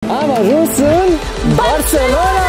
Am ajuns în Barcelona!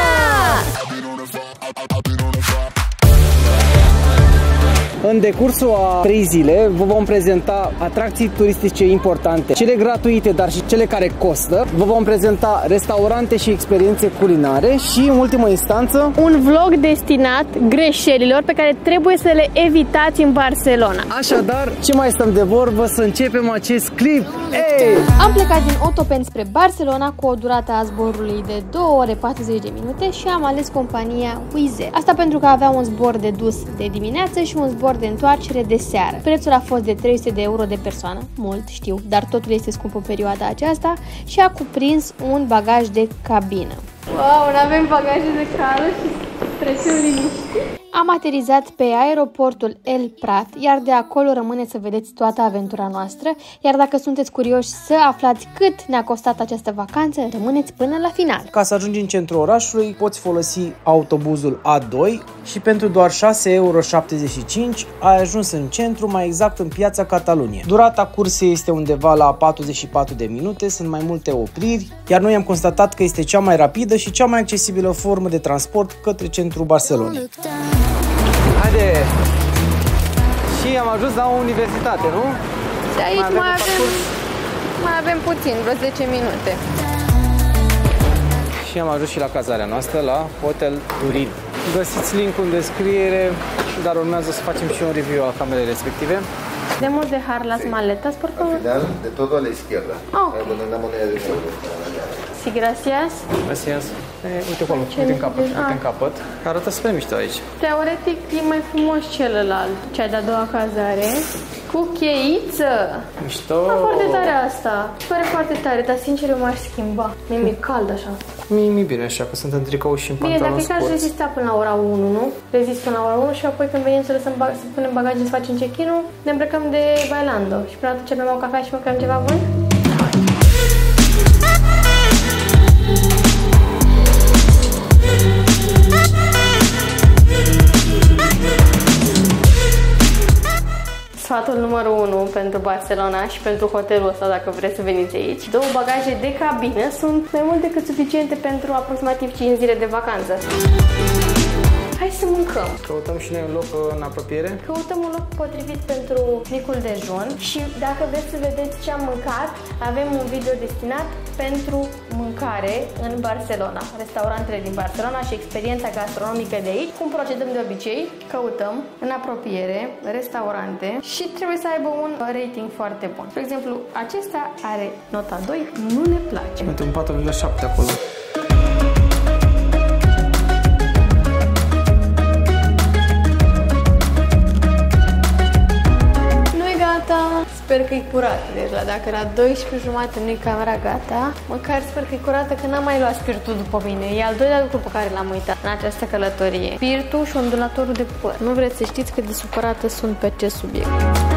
În decursul a 3 zile vă vom prezenta atracții turistice importante, cele gratuite, dar și cele care costă. Vă vom prezenta restaurante și experiențe culinare și, în ultimă instanță, un vlog destinat greșelilor pe care trebuie să le evitați în Barcelona. Așadar, ce mai stăm de vorbă, să începem acest clip! Hey! Am plecat din Otopeni spre Barcelona cu o durată a zborului de 2 ore 40 de minute și am ales compania Wizz Air. Asta pentru că avea un zbor de dus de dimineață și un zbor de întoarcere de seară. Prețul a fost de 300 de euro de persoană, mult știu, dar totul este scump în perioada aceasta și a cuprins un bagaj de cabină. Wow, n-avem bagaje de cală și trecem liniștit. Am aterizat pe aeroportul El Prat, iar de acolo rămâne să vedeți toată aventura noastră, iar dacă sunteți curioși să aflați cât ne-a costat această vacanță, rămâneți până la final. Ca să ajungi în centrul orașului, poți folosi autobuzul A2 și pentru doar 6,75 euro ai ajuns în centru, mai exact în piața Catalunie. Durata cursei este undeva la 44 de minute, sunt mai multe opriri, iar noi am constatat că este cea mai rapidă și cea mai accesibilă formă de transport către centrul Barcelonei. Haide! Și am ajuns la o universitate, nu? Și aici mai avem puțin, vreo 10 minute. Și am ajuns și la cazarea noastră, la Hotel Turin. Găsiți link-ul în descriere, dar urmează să facem și un review al camerei respective. Demos dejar las maletas, por favor. Al final, de todo a la izquierda. Donde la moneda de euro. Sí, gracias. Gracias. Uite acolo, uite în capăt. Arată spre mișto aici. Teoretic e mai frumos celălalt, cea de-a doua cazare. Cu cheiță. Mișto. Foarte tare asta. Pare foarte tare, dar sincer eu m-aș schimba. Mi-e cald așa. Mi-e bine așa, că sunt în tricou și în pantaloni sporți. Bine, dacă e caz rezista până la ora 1, nu? Rezist până la ora 1 și apoi când venim să punem bagaje, să facem check-in-ul, ne îmbrăcăm de bailando. Și până atunci bem o cafea și mâncăm ceva bun? Sfatul numărul 1 pentru Barcelona și pentru hotelul ăsta, dacă vreți să veniți aici. 2 bagaje de cabină sunt mai mult decât suficiente pentru aproximativ 5 zile de vacanță. Hai să mâncăm. Căutăm și noi un loc în apropiere? Căutăm un loc potrivit pentru micul dejun și dacă vreți să vedeți ce am mâncat, avem un video destinat pentru mâncare în Barcelona, restaurantele din Barcelona și experiența gastronomică de aici. Cum procedăm de obicei? Căutăm în apropiere restaurante și trebuie să aibă un rating foarte bun. De exemplu, acesta are nota 2, nu ne place. Pentru un 4,7 acolo. Sper că e curată, deci dacă la 12:30 nu e camera gata, măcar sper că e curată, că n-am mai luat spiritul după mine. E al doilea lucru pe care l-am uitat în această călătorie. Spiritul și ondulatorul de păr. Nu vreți să știți cât de supărată sunt pe acest subiect.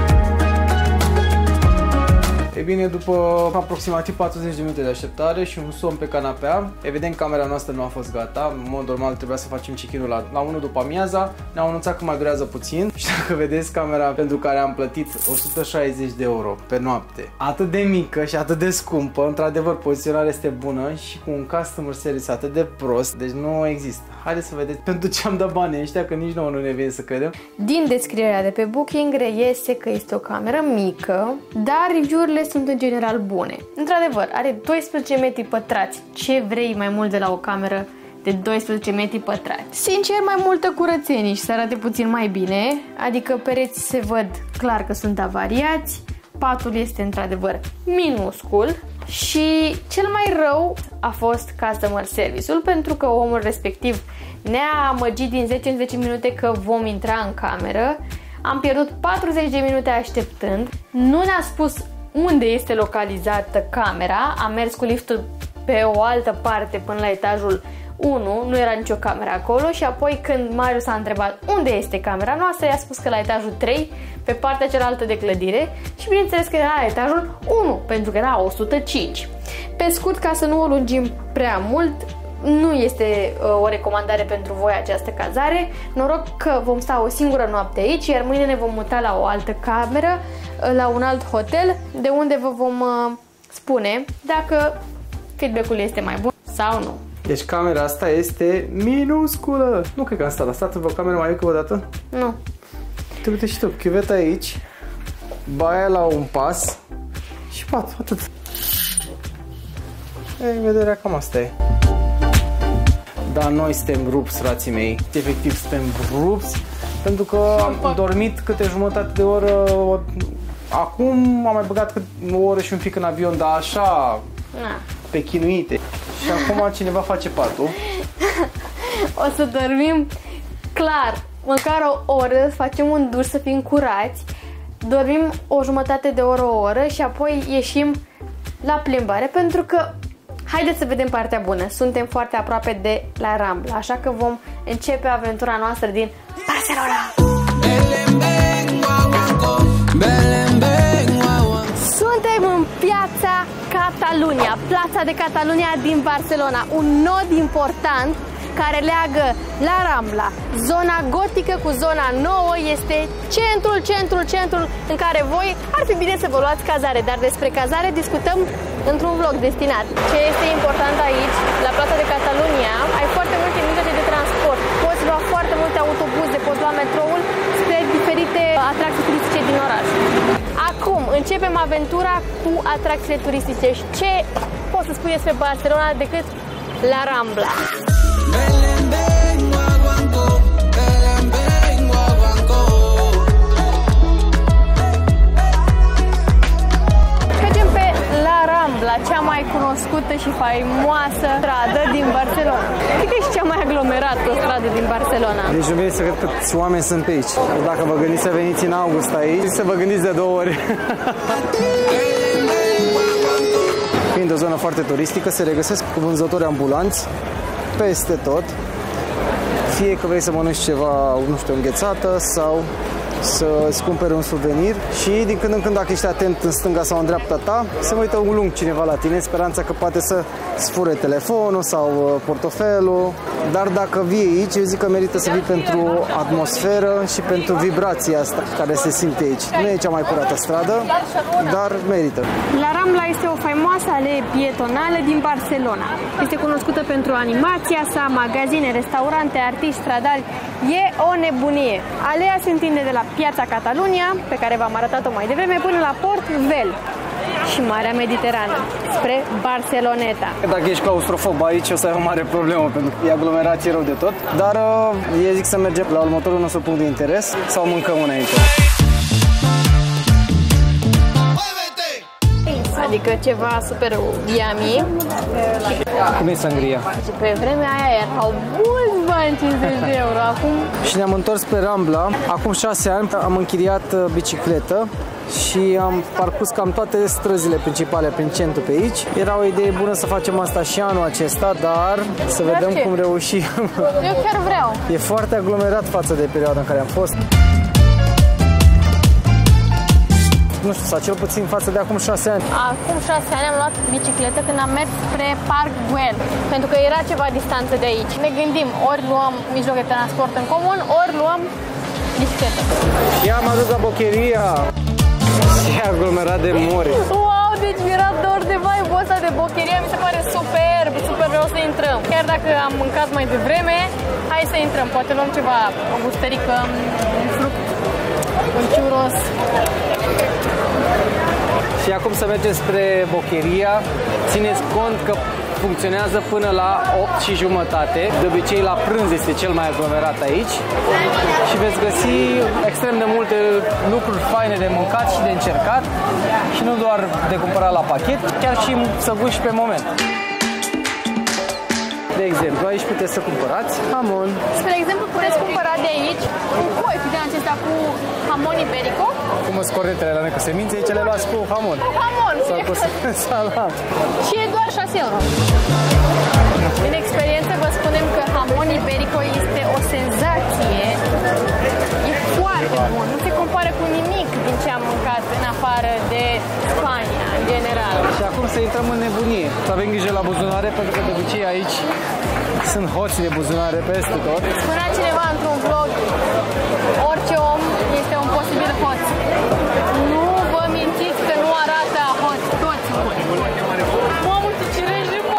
E bine, după aproximativ 40 de minute de așteptare și un somn pe canapea, evident camera noastră nu a fost gata. În mod normal trebuia să facem check-in-ul la 1 după amiaza. Ne-au anunțat că mai durează puțin și dacă vedeți camera pentru care am plătit 160 de euro pe noapte, atât de mică și atât de scumpă, într-adevăr poziționarea este bună și cu un customer service atât de prost, deci nu există. Haideți să vedeți pentru ce am dat banii ăștia, că nici nouă nu ne vine să credem. Din descrierea de pe Booking reiese că este o cameră mică, dar review-urile sunt în general bune. Într-adevăr, are 12 metri pătrați. Ce vrei mai mult de la o cameră de 12 metri pătrați? Sincer, mai multă curățenie și să arate puțin mai bine, adică pereții se văd clar că sunt avariați, patul este într-adevăr minuscul și cel mai rău a fost customer service-ul, pentru că omul respectiv ne-a amăgit din 10 în 10 minute că vom intra în cameră. Am pierdut 40 de minute așteptând, nu ne-a spus unde este localizată camera, am mers cu liftul pe o altă parte până la etajul 1, nu era nicio cameră acolo și apoi când Marius a întrebat unde este camera noastră, i-a spus că la etajul 3, pe partea cealaltă de clădire și bineînțeles că era la etajul 1, pentru că era 105. Pe scurt, ca să nu o lungim prea mult, nu este o recomandare pentru voi această cazare. Noroc că vom sta o singură noapte aici, iar mâine ne vom muta la o altă cameră, la un alt hotel, de unde vă vom spune dacă feedback-ul este mai bun sau nu. Deci camera asta este minusculă. Nu cred că am stat. A stat o cameră mai mică odată? Nu. Te uite și tu, chiuveta aici, baia la un pas și pat, atât. Ei, vederea cam asta e. Dar noi suntem rupți, frații mei. Efectiv suntem rupți, pentru că am dormit câte jumătate de oră. Acum am mai băgat o oră și un pic în avion, dar așa, pe chinuite. Și acum cineva face patul. O să dormim clar, măcar o oră, facem un duș să fim curați, dormim o jumătate de oră, o oră și apoi ieșim la plimbare, pentru că haideți să vedem partea bună. Suntem foarte aproape de la Rambla, așa că vom începe aventura noastră din Barcelona. Suntem în piața Catalunya, Plața de Catalunya din Barcelona, un nod important care leagă la Rambla zona gotică cu zona nouă. Este centrul în care voi ar fi bine să vă luați cazare, dar despre cazare discutăm într-un vlog destinat. Ce este important aici, la Plața de Catalunya, ai foarte multe mijloace de transport. Poți lua foarte multe autobuze, poți lua metroul spre diferite atracții turistice din oraș. Acum începem aventura cu atracțiile turistice. Și ce pot să spui despre Barcelona decât la Rambla? Mergem pe La Rambla, cea mai cunoscută și faimoasă stradă din Barcelona. Cred că e și cea mai aglomerată stradă din Barcelona. Deci nu vine să cred câți oameni sunt pe aici. Dacă vă gândiți să veniți în august aici, să vă gândiți de 2 ori. Fiind o zonă foarte turistică, se regăsesc vânzători ambulanți peste tot. Fie că vrei să mănânci ceva, nu știu, înghețată sau să-ți cumperi un suvenir și din când în când, dacă ești atent în stânga sau în dreapta ta, se uită un lung cineva la tine, în speranța că poate să-ți fure telefonul sau portofelul. Dar dacă vii aici, eu zic că merită să vii pentru atmosferă și pentru vibrația asta care se simte aici. Nu e cea mai curată stradă, dar merită. La Rambla este o faimoasă alee pietonală din Barcelona. Este cunoscută pentru animația sa, magazine, restaurante, artiști, stradali. E o nebunie. Aleea se întinde de la Piața Catalunya, pe care v-am arătat-o mai devreme, până la Port Vell și Marea Mediterană, spre Barceloneta. Dacă ești claustrofob aici, o să ai o mare problemă, pentru că e aglomerație rău de tot. Dar eu zic să mergem la următorul nostru punct de interes sau mâncăm înainte. Adică ceva super yummy. Cum e sangria? Și pe vremea aia erau mulți bani, 50 de euro. Acum... Și ne-am întors pe Rambla. Acum 6 ani am închiriat bicicletă și am parcurs cam toate străzile principale prin centru pe aici. Era o idee bună să facem asta și anul acesta, dar să vedem cum reușim. Eu chiar vreau. E foarte aglomerat față de perioada în care am fost. Nu știu, sau cel puțin față de acum 6 ani. Acum 6 ani am luat bicicletă când am mers spre Parc Güell, pentru că era ceva distanță de aici. Ne gândim, ori luăm mijloc de transport în comun, ori luăm bicicletă. Ia m-a dus la Bocheria. E aglomerat de mori. Wow, deci mi-era dor de vibe-ul ăsta de Bocheria, mi se pare superb, super vreau să intrăm. Chiar dacă am mâncat mai devreme, hai să intrăm, poate luăm ceva, o gustărică, un fruct, un churros. Și acum să mergem spre Bocheria. Țineți cont că funcționează până la 8:30. De obicei la prânz este cel mai aglomerat aici. Și veți găsi extrem de multe lucruri faine de mâncat și de încercat. Și nu doar de cumpărat la pachet, chiar și să guși pe moment. De exemplu, aici puteți să cumpărați hamon. Spre exemplu, puteți cumpăra de aici un coi din acesta cu hamon iberico. Cum sunt cornetele la noi cu semințe, aici le luați cu hamon. Cu hamon! Sau cu salat. Și e doar 6 euro. Din experiență vă spunem că hamon iberico este o senzație. E foarte bun. Nu se compară cu nimic din ce am mâncat în afară de Spania, în general. Și acum să intrăm în nebunie. Să avem grijă la buzunare, pentru că de obicei aici sunt hoți de buzunare peste tot. Spunea cineva într-un vlog, orice om este un posibil hoț. Nu vă mințiți că nu arată hoț, toți hoți. Mamă, ce cireși de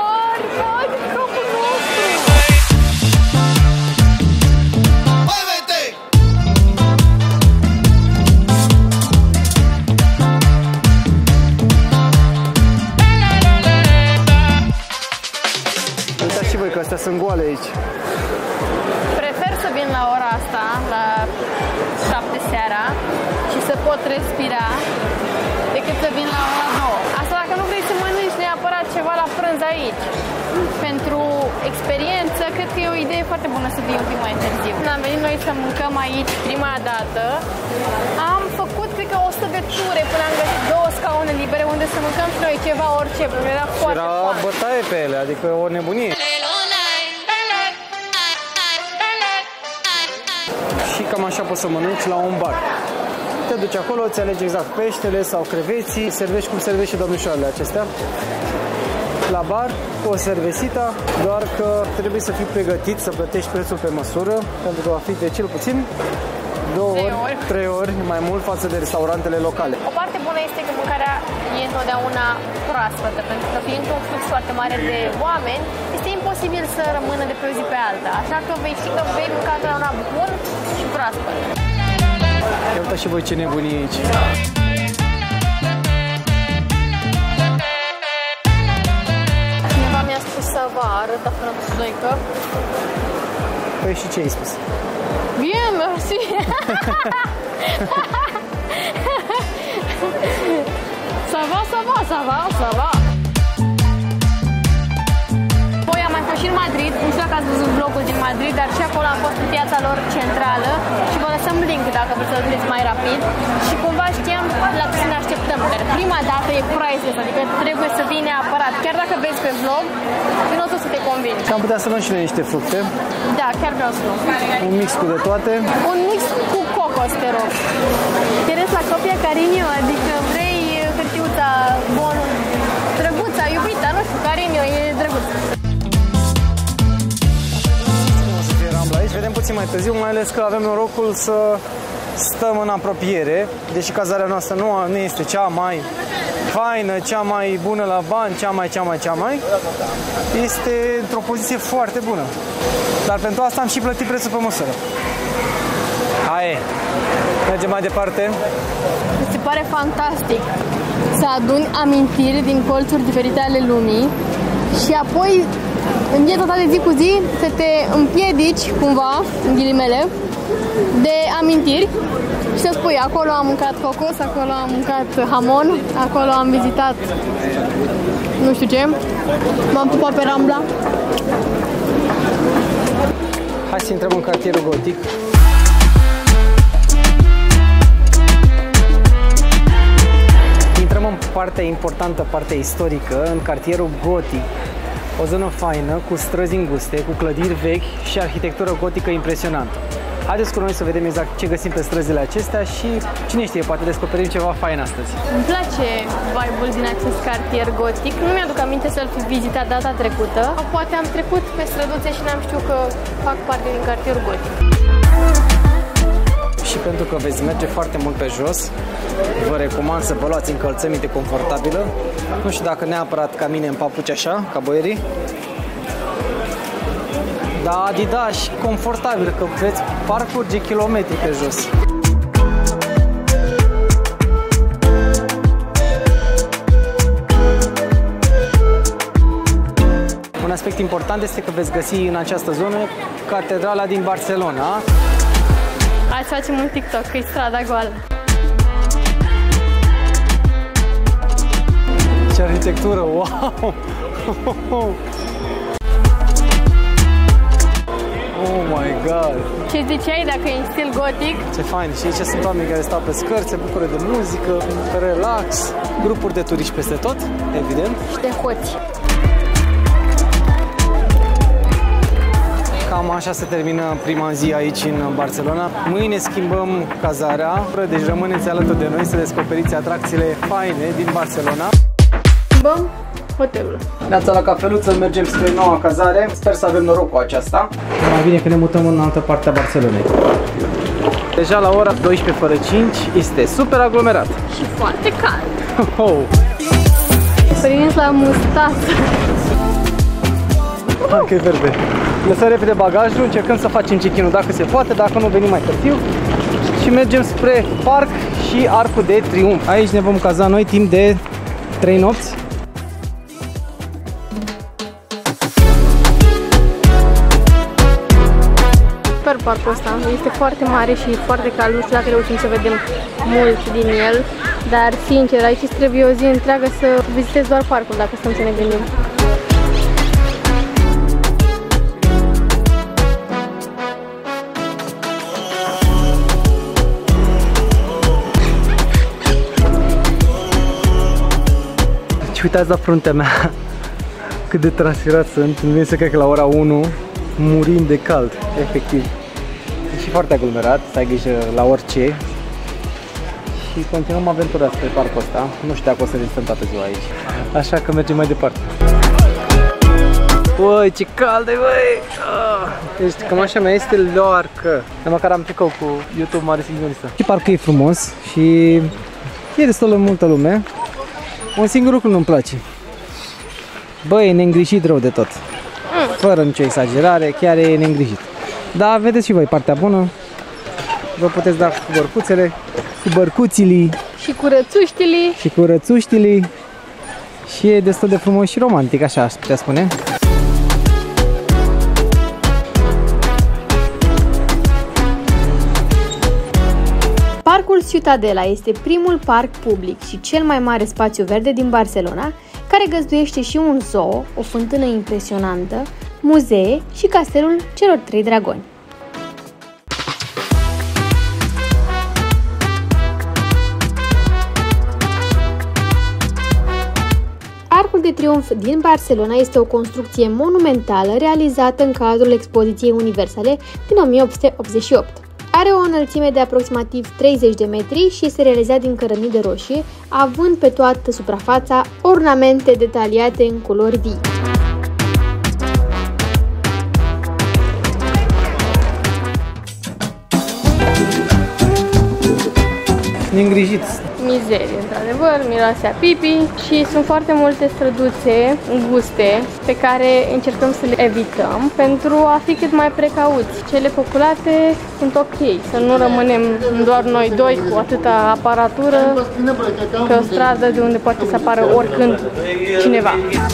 că astea sunt goale aici. Prefer să vin la ora asta, la 7 seara, și să pot respira, decât să vin la ora 2. Asta dacă nu vrei să mănânci neapărat ceva la prânz aici. Pentru experiență, cred că e o idee foarte bună să vii un pic mai târziu. Când am venit noi să mâncăm aici prima dată, am făcut, cred că, 100 de ture până am găsit 2 scaune libere unde să mâncăm și noi ceva, orice, pentru că era foarte foame. Era bătaie pe ele, adică o nebunie. Și cam așa poți să mănânci la un bar. Te duci acolo, îți alegi exact peștele sau creveții, servești cum servești și domnișoarele acestea. La bar, cu o servesita, doar că trebuie să fii pregătit să plătești prețul pe măsură, pentru că va fi de cel puțin 3 ori mai mult față de restaurantele locale. O parte bună este că mâncarea e întotdeauna proaspătă, pentru că fiind un flux foarte mare de oameni, este imposibil să rămână de pe o zi pe alta. Așa că vei ști că vei mânca întotdeauna bun și proaspăt. Ia uitați și voi ce nebunie aici. Cineva mi-a spus să vă arăt, dacă nu am spus doică. Păi și ce ai spus? Bien, merci! Ça va, ça va, ça va, ça va! Apoi am mai fost și în Madrid, nu știu dacă ați văzut vlogul din Madrid, dar și acolo am fost în piața lor centrală și vă lăsăm link dacă vreți să vedeți mai rapid. Și cumva știam la ce să ne așteptăm, dar prima dată e priceless, adică trebuie să vii neapărat. Chiar dacă vezi pe vlog, nu o să te convingi. Și am putea să luăm și noi niște fructe. Da, chiar vreau să luăm. Un mix cu de toate. Un mix cu cocos, te rog. Interes la copia Carinio, adică vrei hârtiuța bună, drăguța, iubita, nu știu, Carinio, e drăguț. O să fie Rambla aici, vedem puțin mai târziu, mai ales că avem norocul să stăm în apropiere, deși cazarea noastră nu este cea mai faină, cea mai bună la bani, cea mai, este într-o poziție foarte bună. Dar pentru asta am și plătit prețul pe măsură. Hai, mergem mai departe. Mi se pare fantastic să aduni amintiri din colțuri diferite ale lumii și apoi, în viața ta de zi cu zi, să te împiedici cumva, în ghilimele, de amintiri și să spui, acolo am mâncat cocos, acolo am mâncat hamon, acolo am vizitat nu știu ce, m-am pupat pe Rambla. Hai să intrăm în cartierul gotic. Intrăm în partea importantă, partea istorică, în cartierul gotic. O zonă faină, cu străzi înguste, cu clădiri vechi și arhitectură gotică impresionantă. Haideți cu noi să vedem exact ce găsim pe străzile acestea și cine știe, poate descoperim ceva fain astăzi. Îmi place vibe-ul din acest cartier gotic. Nu mi-aduc aminte să-l fi vizitat data trecută. Poate am trecut pe străduțe și n-am știut că fac parte din cartierul gotic. Și pentru că veți merge foarte mult pe jos, vă recomand să vă luați încălțăminte confortabilă. Nu știu dacă neapărat ca mine în papuci așa, ca boierii. Dar Adidas confortabil, că veți parcurge kilometri pe jos. Un aspect important este că veți găsi în această zonă catedrala din Barcelona. Hai să facem un TikTok, că e strada goală. Ce arhitectură, wow! Oh my god! Ce ziceai dacă e în stil gotic? Ce fain! Și aici sunt oameni care stau pe scări, se bucură de muzică, relax, grupuri de turiști peste tot, evident. Și de hoți. Cam așa se termină prima zi aici în Barcelona. Mâine schimbăm cazarea, deci rămâneți alături de noi să descoperiți atracțiile faine din Barcelona. Schimbăm hotelul. Neața la cafeluță, mergem spre noua cazare. Sper să avem noroc cu aceasta. Mai bine că ne mutăm în altă parte a Barcelonei. Deja la ora 12 fără 5 este super aglomerat. Și foarte cald. Oh. Prins la mustață. Hai că e verde. Lăsăm repede bagajul, încercăm să facem check-in-ul dacă se poate, dacă nu venim mai târziu. Și mergem spre parc și Arcul de Triunf. Aici ne vom caza noi timp de 3 nopți. parcul ăsta. Este foarte mare și foarte cald, nu știu dacă reușim să vedem mult din el, dar sincer, aici trebuie o zi întreagă să vizitezi doar parcul, dacă stăm să ne gândim. Uitați la fruntea mea cât de transpirat sunt. Îmi vine să cred că la ora 1 murim de cald, efectiv. E și foarte aglomerat, să ai grijă la orice. Și continuăm aventura spre parcul ăsta. Nu știu dacă o să rezistăm toată ziua aici, așa că mergem mai departe. Băi, ce cald e, băi! Deci cămașa mea este loarcă. De măcar am tricou cu YouTube mare signoristă. Și parcul e frumos și e destul de multă lume. Un singur lucru nu-mi place. Băi, e neîngrijit rău de tot. Fără nicio exagerare, chiar e neîngrijit. Dar vedeți și voi partea bună. Vă puteți da cu bărcuțele, cu bărcuțilii și cu rățuștilii. Și cu rățuștilii. Și e destul de frumos și romantic, așa aș putea spune. Parcul Ciutadela este primul parc public și cel mai mare spațiu verde din Barcelona, care găzduiește și un zoo, o fântână impresionantă, muzee și castelul celor 3 dragoni. Arcul de Triunf din Barcelona este o construcție monumentală realizată în cadrul expoziției universale din 1888. Are o înălțime de aproximativ 30 de metri și este realizat din cărămidă roșie, având pe toată suprafața ornamente detaliate în culori vii. Neîngrijiți. Mizerie, într-adevăr, miroase a pipi și sunt foarte multe străduțe înguste pe care încercăm să le evităm pentru a fi cât mai precauți. Cele populate sunt ok, să nu rămânem doar noi doi cu atâta aparatură pe o stradă de unde poate să apară oricând cineva.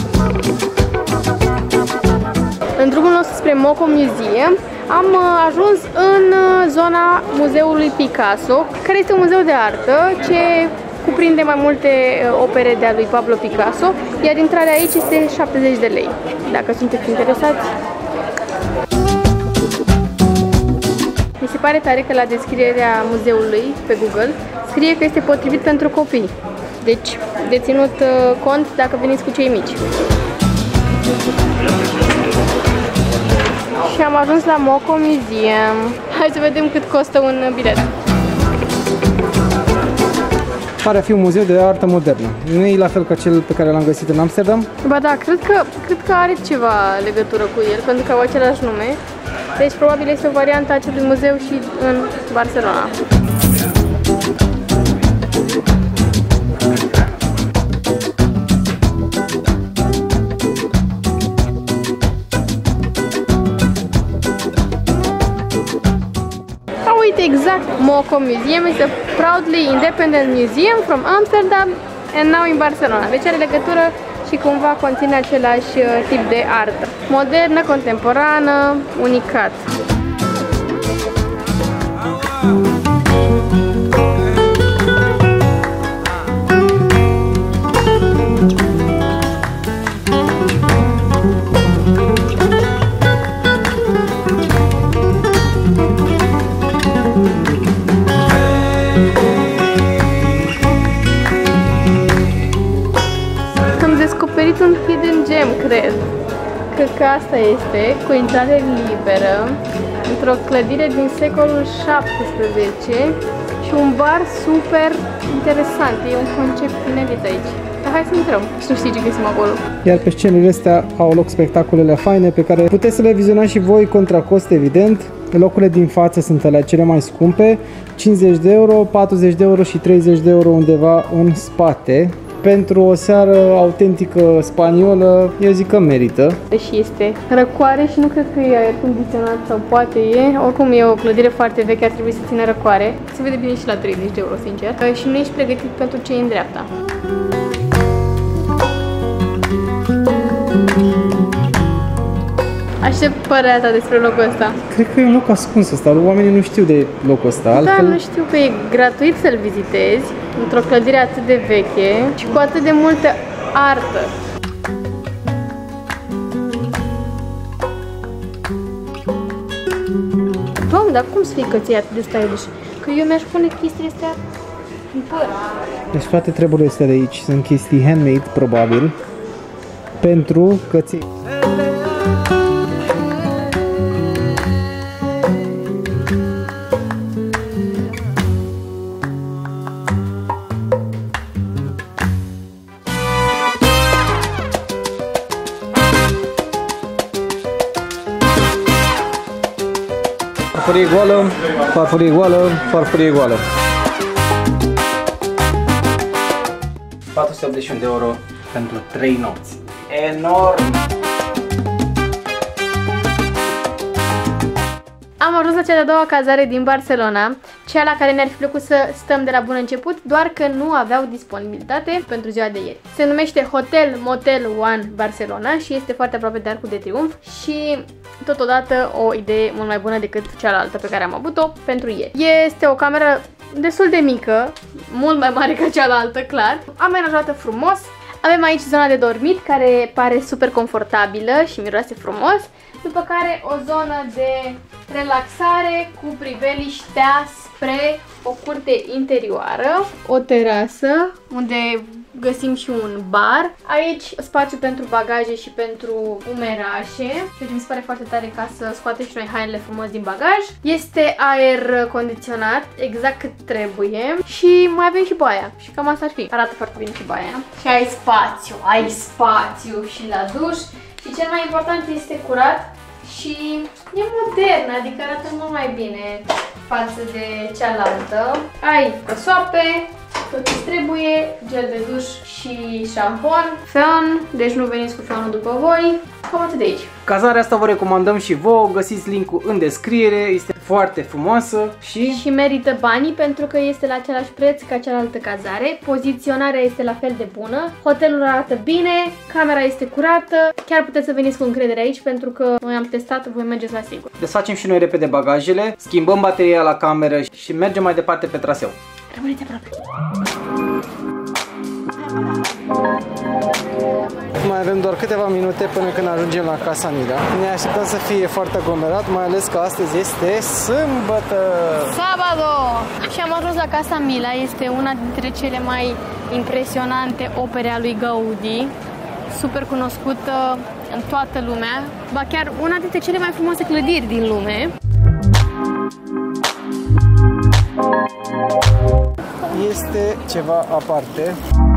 În drumul nostru spre Moco Museum am ajuns în zona Muzeului Picasso, care este un muzeu de artă ce cuprinde mai multe opere de a lui Pablo Picasso, iar intrarea aici este 70 de lei. Dacă sunteți interesați. Mi se pare tare că la descrierea muzeului pe Google scrie că este potrivit pentru copii. Deci, de ținut cont dacă veniți cu cei mici. Și am ajuns la Moco Museum. Hai să vedem cât costă un bilet. Pare a fi un muzeu de artă modernă. Nu e la fel ca cel pe care l-am găsit în Amsterdam? Ba da, cred că are ceva legătură cu el, pentru că au același nume. Deci probabil este o variantă a acelui muzeu și în Barcelona. Uite exact, Moco Museum is a proudly independent museum from Amsterdam and now in Barcelona. Deci are legătură și cumva conține același tip de artă. Modernă, contemporană, unicat. Un hidden gem, cred că asta este, cu intrare liberă, într-o clădire din secolul 17 și un bar super interesant, e un concept inedit aici. Dar hai să intrăm și nu știi ce găsim acolo. Iar pe scenele astea au loc spectacolele faine pe care puteți să le vizionați și voi contra cost, evident. Locurile din față sunt alea cele mai scumpe, 50 de euro, 40 de euro și 30 de euro undeva în spate. Pentru o seară autentică spaniolă, eu zic că merită. Și este răcoare și nu cred că e aer condiționat sau poate e. Oricum e o clădire foarte veche, ar trebui să țină răcoare. Se vede bine și la 30 de euro, sincer. Și nu ești pregătit pentru ce e în dreapta. Aștept părerea ta despre locul ăsta. Cred că e un loc ascuns ăsta, oamenii nu știu de locul ăsta. Altfel... Da, nu știu că e gratuit să-l vizitezi într-o clădire atât de veche și cu atât de multă artă. Doamne, dar cum să fii că ți-e atât de stylish? Că eu mi-aș pune chestiile astea în păr. Deci toate treburile astea de aici sunt chestii handmade, probabil, pentru căței. Farfurie goală, farfurie goală, farfurie goală. 481 de euro pentru 3 nopți. Enorm! Am ajuns la cea de-a doua cazare din Barcelona, cea la care ne-ar fi plăcut să stăm de la bun început, doar că nu aveau disponibilitate pentru ziua de ieri. Se numește Hotel Motel One Barcelona și este foarte aproape de Arcul de Triunf și totodată o idee mult mai bună decât cealaltă pe care am avut-o pentru ieri. Este o cameră destul de mică, mult mai mare ca cealaltă, clar, amenajată frumos. Avem aici zona de dormit, care pare super confortabilă și miroase frumos, după care o zonă de relaxare cu priveliș spre o curte interioară, o terasă unde găsim și un bar. Aici spațiu pentru bagaje și pentru umerașe, ceea ce mi se pare foarte tare ca să scoatem și noi hainele frumos din bagaj. Este aer condiționat, exact cât trebuie și mai avem și baia și cam asta ar fi. Arată foarte bine și baia. Și ai spațiu și la duș și cel mai important este curat și e modern, adică arată mult mai bine față de cealaltă. Ai căsoape, tot ce trebuie, gel de duș și șampon, feon, deci nu veniți cu feonul după voi, cam atât de aici. Cazarea asta vă recomandăm și vouă, găsiți linkul în descriere, este foarte frumoasă și merită banii pentru că este la același preț ca cealaltă cazare, poziționarea este la fel de bună, hotelul arată bine, camera este curată, chiar puteți să veniți cu încredere aici pentru că noi am testat, voi mergeți la sigur. Desfacem și noi repede bagajele, schimbăm bateria la cameră și mergem mai departe pe traseu. Rămâneți aproape! Mai avem doar câteva minute până când ajungem la Casa Mila. Ne așteptăm să fie foarte aglomerat, mai ales că astăzi este sâmbătă! Sabado! Și am ajuns la Casa Mila, este una dintre cele mai impresionante opere a lui Gaudi, super cunoscută în toată lumea, ba chiar una dintre cele mai frumoase clădiri din lume. Este ceva aparte.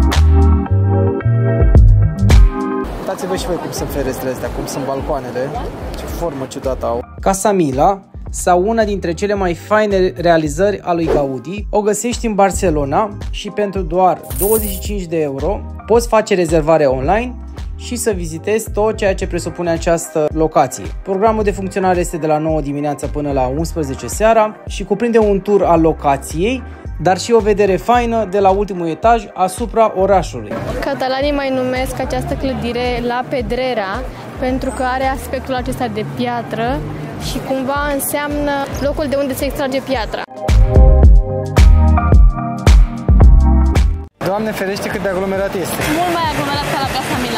Uitați-vă și voi cum sunt ferestrele astea, cum sunt balcoanele, ce formă ciudată au. Casa Mila, sau una dintre cele mai faine realizări a lui Gaudi, o găsești în Barcelona și pentru doar 25 de euro poți face rezervare online și să vizitezi tot ceea ce presupune această locație. Programul de funcționare este de la 9 dimineața până la 11 seara și cuprinde un tur al locației, dar și o vedere faină de la ultimul etaj asupra orașului. Catalanii mai numesc această clădire La Pedrera pentru că are aspectul acesta de piatră și cumva înseamnă locul de unde se extrage piatra. Doamne ferește cât de aglomerat este! Mult mai aglomerat ca la Casa Mila.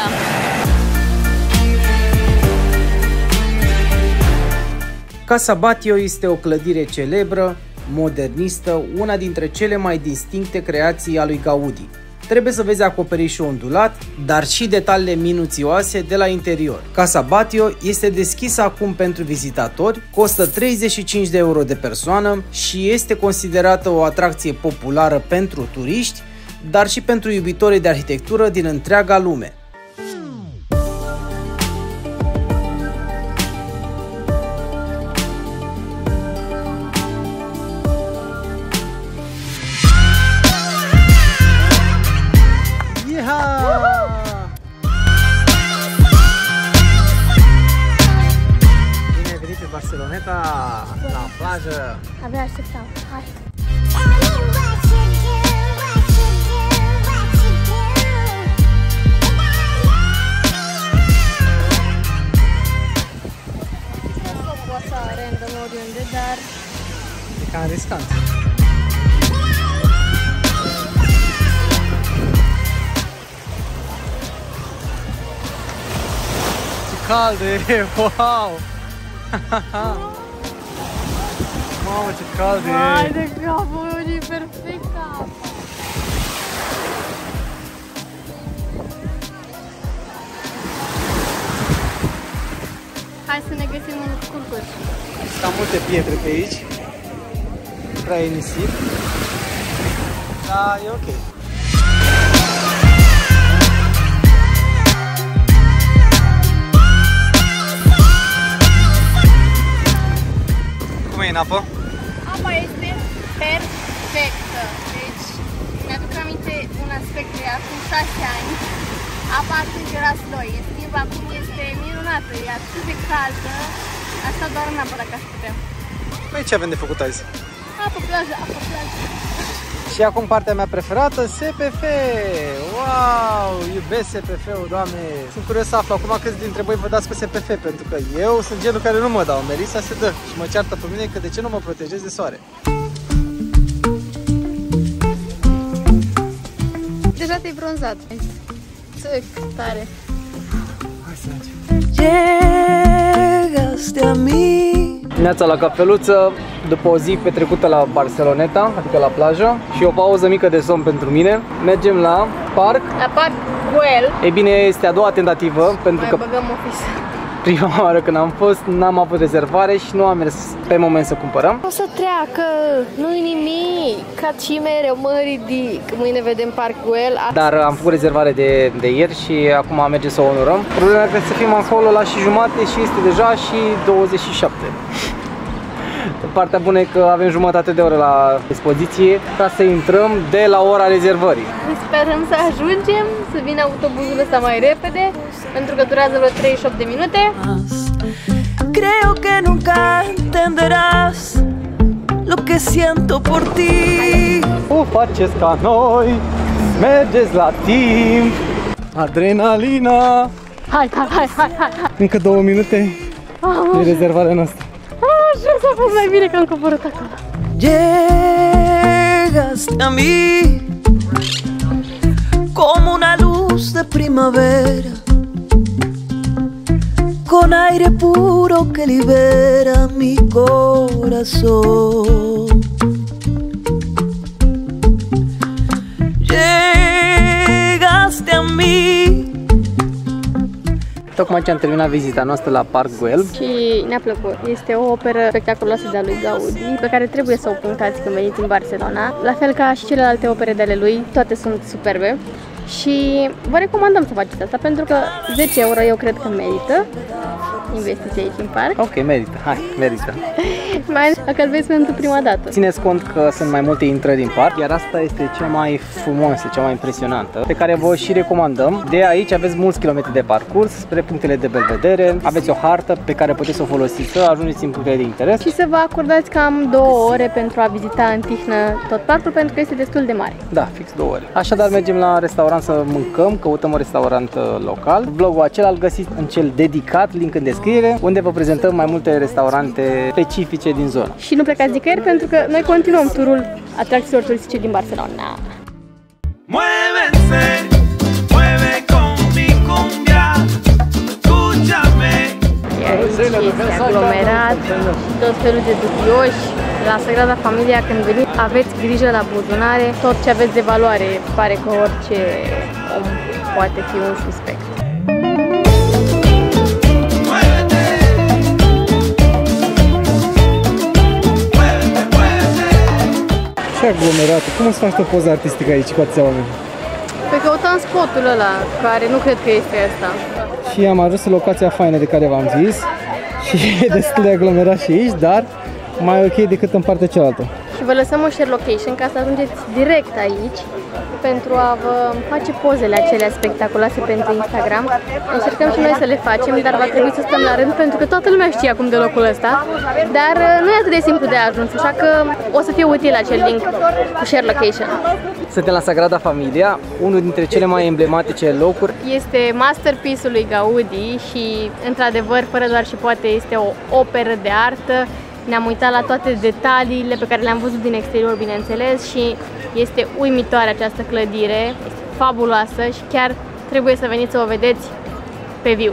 Casa Batlló este o clădire celebră, modernistă, una dintre cele mai distincte creații a lui Gaudi. Trebuie să vezi acoperișul ondulat, dar și detaliile minuțioase de la interior. Casa Batlló este deschisă acum pentru vizitatori, costă 35 de euro de persoană și este considerată o atracție populară pentru turiști, dar și pentru iubitorii de arhitectură din întreaga lume. Bine ai venit pe Barceloneta, la plajă! Abia așteptam. Hai! dar... E cam riscant. Ce cald e! Wow! Mamă, ce cald e! Hai de capul, e perfect! Hai să ne găsim un scurcuri. Sunt multe pietre pe aici. Prea e nisip. Dar e ok. Cum e în apă? Apa este perfectă. Deci, mi-aduc aminte un aspect de acum 6 ani. Apa atunci era sloi, în schimb acum este minunată, e atât de caldă. Asta doar în apă dacă aș putea. Păi ce avem de făcut azi? Apă, plajă, apă, plajă. Și acum partea mea preferată, SPF! Wow! Iubesc SPF-ul, Doamne! Sunt curios să aflu acum câți dintre voi vă dați cu SPF, pentru că eu sunt genul care nu mă dau. Melissa se dă și mă ceartă pe mine că de ce nu mă protejez de soare. Deja te-ai bronzat. Țăc, tare. Hai să mergem. Llegaste a mí. Dimineața la cafeluță, după o zi petrecută la Barceloneta, adică la plajă, și o pauză mică de somn pentru mine. Mergem la parc. La Parc Güell. Ei bine, este a doua tentativă, pentru Mai că băgăm office. prima oară când am fost n-am avut rezervare și nu am mers pe moment să cumpărăm. O să treacă, nu-i nimic, ca și mereu, mă ridic. Mâine vedem Parc Güell. Dar am făcut rezervare de ieri și acum mergem să o onorăm. Problema e că să fim acolo la și jumate și este deja și 27. Partea bună e că avem jumătate de oră la dispoziție ca să intrăm de la ora rezervării. Sperăm să ajungem, să vină autobuzul ăsta mai repede, pentru că durează vreo 38 de minute. Creo que nunca entenderás lo que siento por ti. O faceți ca noi, mergeți la timp, adrenalina. Hai. Încă 2 minute de rezervarea noastră. Așa s-a fost mai bine că am coborât acolo. Llegaste a mí como una luz de primavera, con aire puro que libera mi corazón. Llegaste a mí. Tocmai ce am terminat vizita noastră la Parc Güell. Și ne-a plăcut. Este o operă spectaculoasă de-a lui Gaudi, pe care trebuie să o punctați când veniți în Barcelona. La fel ca și celelalte opere de ale lui, toate sunt superbe. Și vă recomandăm să faceți asta, pentru că 10 euro eu cred că merită investiția aici în parc. Ok, merită, hai, merită. Mai ales dacă îl vezi pentru prima dată. Țineți cont că sunt mai multe intrări în parc, iar asta este cea mai frumoasă, cea mai impresionantă, pe care vă și recomandăm. De aici aveți mulți kilometri de parcurs spre punctele de belvedere, aveți o hartă pe care puteți să o folosiți să ajungeți în punctele de interes. Și să vă acordați cam 2 ore pentru a vizita în tihnă tot parcul, pentru că este destul de mare. Da, fix 2 ore. Așadar mergem la restaurant să mâncăm, căutăm un restaurant local. Vlogul acela îl găsiți în cel dedicat, link în descriere, unde vă prezentăm mai multe restaurante specifice din zonă. Și nu plecați nicăieri, pentru că noi continuăm turul atracțiilor turistice din Barcelona. Muévense, mueve con mi cumbia, escúchame. Aici este aglomerat, tot felul de dubioși. La Sagrada Familia, când veniți, aveți grijă la buzunare, tot ce aveți de valoare. Pare că orice om poate fi un suspect. Ce aglomerat! Cum o să faci o poză artistică aici cu atâția oameni? Păi căutam spotul ăla, care nu cred că este asta. Și am ajuns în locația faină de care v-am zis și e destul de aglomerat și aici, dar mai ok decât în partea cealaltă. Și vă lăsăm o share location ca să ajungeți direct aici pentru a vă face pozele acelea spectaculoase pentru Instagram. Încercăm și noi să le facem, dar va trebui să stăm la rând pentru că toată lumea știe acum de locul ăsta. Dar nu e atât de simplu de ajuns, așa că o să fie util acel link cu share location. Suntem la Sagrada Familia, unul dintre cele mai emblematice locuri. Este masterpiece-ul lui Gaudi și, într-adevăr, fără doar și poate, este o operă de artă. ne-am uitat la toate detaliile pe care le-am văzut din exterior, bineînțeles, și este uimitoare această clădire, este fabuloasă și chiar trebuie să veniți să o vedeți pe viu.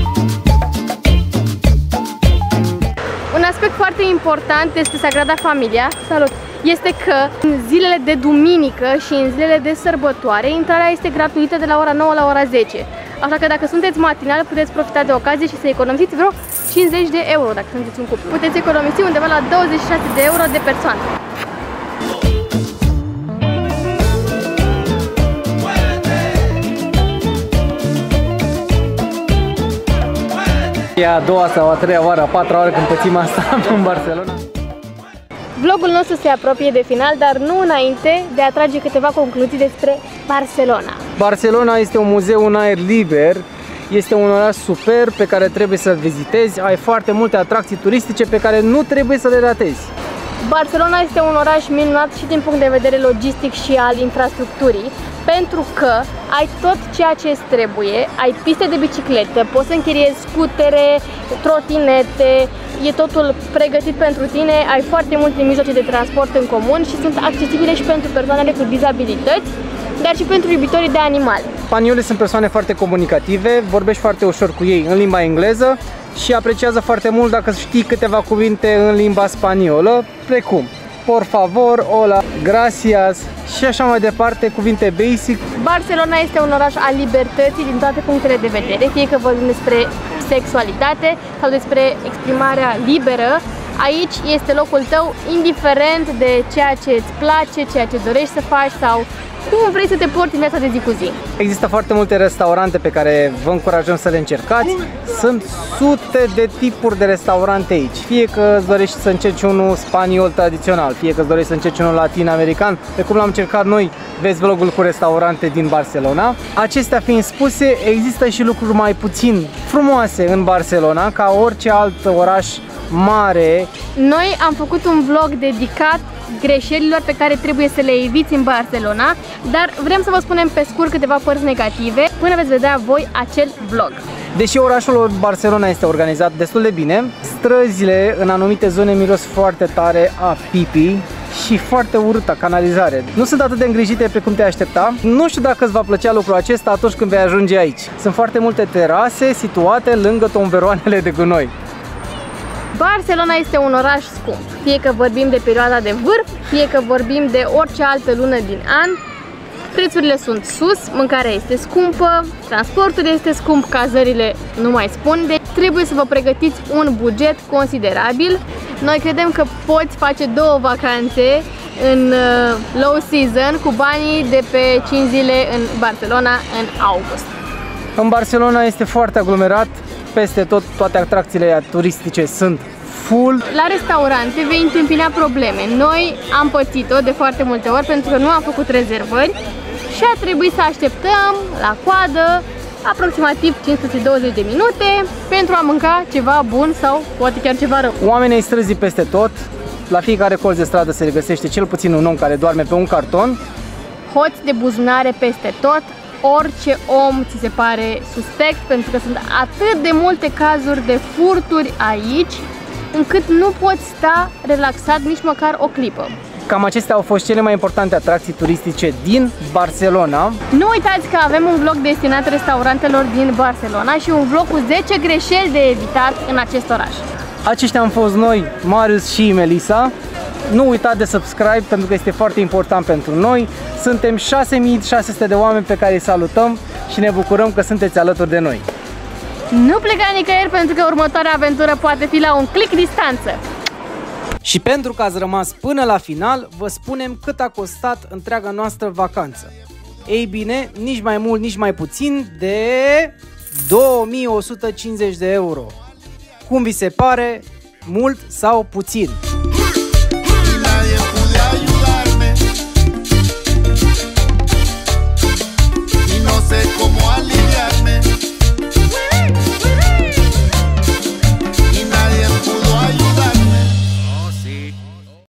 Un aspect foarte important despre Sagrada Familia, salut, este că în zilele de duminică și în zilele de sărbătoare intrarea este gratuită de la ora 9 la ora 10. Așa că dacă sunteți matinal puteți profita de ocazie și să economisiți vreo 50 de euro dacă sunteți un cuplu. Puteți economisi undeva la 26 de euro de persoană. E a doua sau a treia oară, a patra oară când pățim asta în Barcelona. Vlogul nostru se apropie de final, dar nu înainte de a trage câteva concluzii despre Barcelona. Barcelona este un muzeu în aer liber, este un oraș super pe care trebuie să-l vizitezi, ai foarte multe atracții turistice pe care nu trebuie să le ratezi. Barcelona este un oraș minunat și din punct de vedere logistic și al infrastructurii, pentru că ai tot ceea ce îți trebuie, ai piste de bicicletă, poți să închiriezi scutere, trotinete, e totul pregătit pentru tine, ai foarte multe mijloace de transport în comun și sunt accesibile și pentru persoanele cu dizabilități, dar și pentru iubitorii de animale. Spaniolii sunt persoane foarte comunicative, vorbești foarte ușor cu ei în limba engleză și apreciază foarte mult dacă știi câteva cuvinte în limba spaniolă, precum por favor, hola, gracias și așa mai departe, cuvinte basic. Barcelona este un oraș al libertății din toate punctele de vedere, fie că vorbim despre sexualitate sau despre exprimarea liberă. Aici este locul tău, indiferent de ceea ce îți place, ceea ce dorești să faci sau cum vrei să te porți în viața de zi cu zi. Există foarte multe restaurante pe care vă încurajăm să le încercați. Sunt sute de tipuri de restaurante aici. Fie că îți dorești să încerci unul spaniol tradițional, fie că îți dorești să încerci unul latin-american, pe cum l-am încercat noi, vezi vlogul cu restaurante din Barcelona. Acestea fiind spuse, există și lucruri mai puțin frumoase în Barcelona, ca orice alt oraș mare. Noi am făcut un vlog dedicat greșelilor pe care trebuie să le eviți în Barcelona, dar vrem să vă spunem pe scurt câteva părți negative până veți vedea voi acel vlog. Deși orașul Barcelona este organizat destul de bine, străzile în anumite zone miros foarte tare a pipi și foarte urâtă canalizare. Nu sunt atât de îngrijite precum te aștepta. Nu știu dacă îți va plăcea lucrul acesta atunci când vei ajunge aici. Sunt foarte multe terase situate lângă tomberoanele de gunoi. Barcelona este un oraș scump, fie că vorbim de perioada de vârf, fie că vorbim de orice altă lună din an. Prețurile sunt sus, mâncarea este scumpă, transportul este scump, cazările nu mai spun, deci trebuie să vă pregătiți un buget considerabil. Noi credem că poți face 2 vacanțe în low season cu banii de pe 5 zile în Barcelona în august. În Barcelona este foarte aglomerat, peste tot, toate atracțiile turistice sunt full. La restaurante vei întâmpina probleme. Noi am pățit-o de foarte multe ori pentru că nu am făcut rezervări și a trebuit să așteptăm la coadă aproximativ 15-20 de minute pentru a mânca ceva bun sau poate chiar ceva rău. Oamenii ai străzi peste tot, la fiecare colț de stradă se regăsește cel puțin un om care doarme pe un carton. Hoți de buzunare peste tot, orice om ți se pare suspect pentru că sunt atât de multe cazuri de furturi aici încât nu poți sta relaxat nici măcar o clipă. Cam acestea au fost cele mai importante atracții turistice din Barcelona. Nu uitați că avem un vlog destinat restaurantelor din Barcelona și un vlog cu 10 greșeli de evitat în acest oraș. Aceștia am fost noi, Marius și Melissa. Nu uitați de subscribe pentru că este foarte important pentru noi. Suntem 6600 de oameni pe care îi salutăm și ne bucurăm că sunteți alături de noi. Nu pleca nicăieri pentru că următoarea aventură poate fi la un click distanță. Și pentru că ați rămas până la final, vă spunem cât a costat întreaga noastră vacanță. Ei bine, nici mai mult, nici mai puțin de 2150 de euro. Cum vi se pare? Mult sau puțin?